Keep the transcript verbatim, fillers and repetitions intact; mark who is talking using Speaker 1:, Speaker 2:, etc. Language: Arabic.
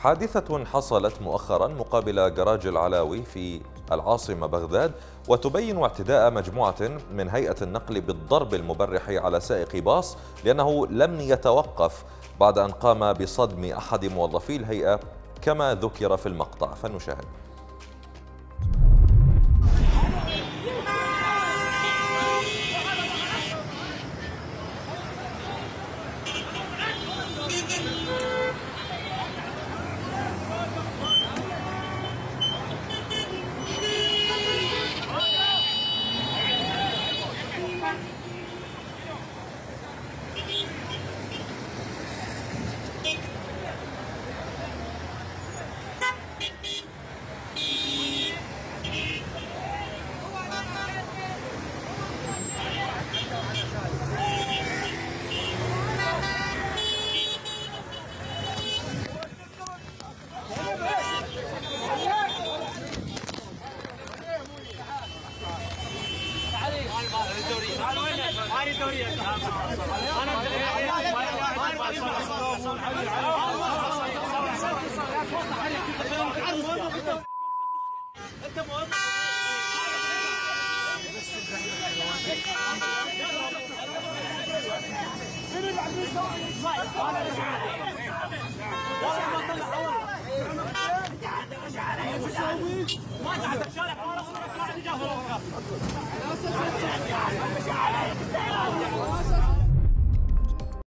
Speaker 1: حادثة حصلت مؤخرا مقابل جراج العلاوي في العاصمة بغداد، وتبين اعتداء مجموعة من هيئة النقل بالضرب المبرح على سائق باص لأنه لم يتوقف بعد أن قام بصدم أحد موظفي الهيئة كما ذكر في المقطع، فنشاهد.
Speaker 2: ما